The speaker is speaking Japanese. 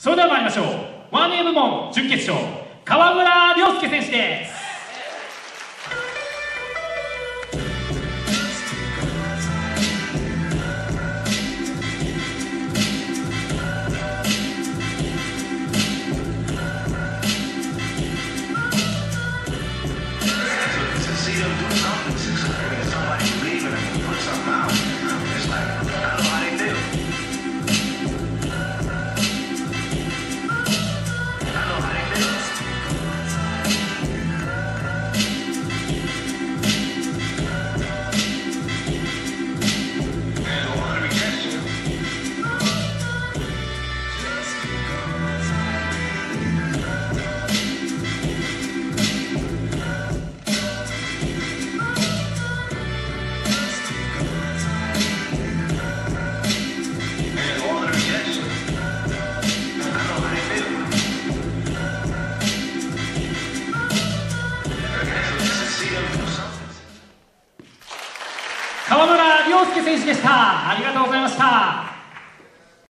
それでは参りましょう。ワンエー部門準決勝、川村亮介選手です。川村亮介選手でした。ありがとうございました。